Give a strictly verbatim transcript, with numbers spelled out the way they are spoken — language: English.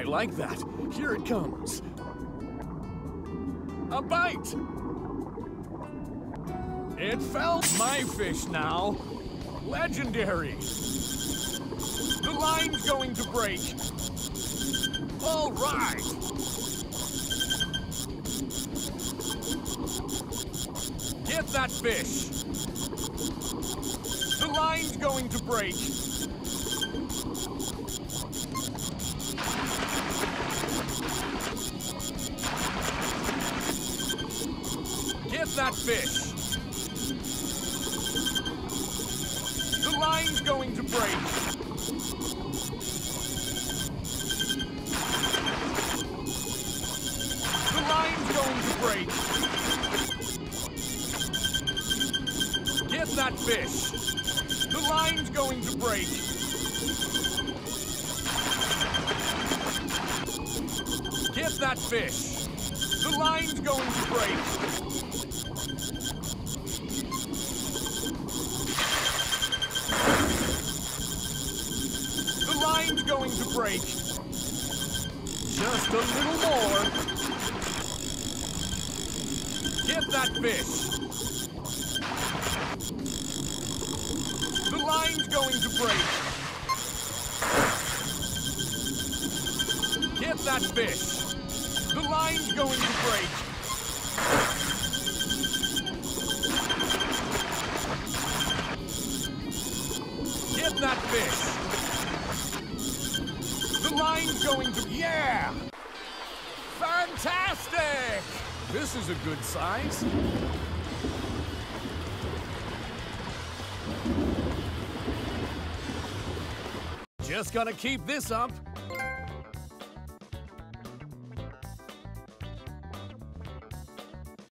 like that. Here it comes. A bite! It fell. My fish now. Legendary. The line's going to break. All right. Get that fish. The line's going to break. Get that fish. The line's going to break. The line's going to break. Get that fish. The line's going to break. Get that fish. The line's going to break. The line's going to break. Just a little more. Get that fish. The line's going to break. Get that fish. The line's going to break. Get that fish. The line's going to... Yeah! Fantastic! This is a good size. Just gonna keep this up.